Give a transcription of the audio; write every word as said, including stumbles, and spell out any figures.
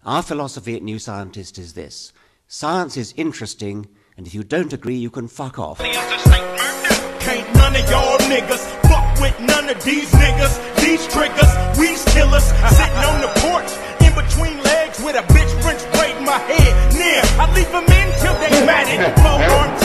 Our philosophy at New Scientist is this: science is interesting, and if you don't agree, you can fuck off. Can't none of y'all niggas fuck with none of these niggas. These triggers, weed killers, sitting on the porch in between legs with a bitch French braid in my head. Near, I leave them in till they mad at the phone.